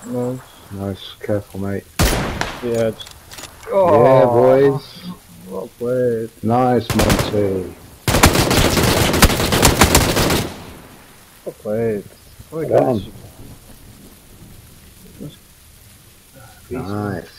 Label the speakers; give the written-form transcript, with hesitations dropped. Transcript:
Speaker 1: Nice.
Speaker 2: Nice, careful, mate.
Speaker 1: Yeah.
Speaker 2: Yeah, boys.
Speaker 1: Well played.
Speaker 2: Nice, Monty.
Speaker 1: Well played. Oh my
Speaker 2: Well
Speaker 1: god.
Speaker 2: done. Nice.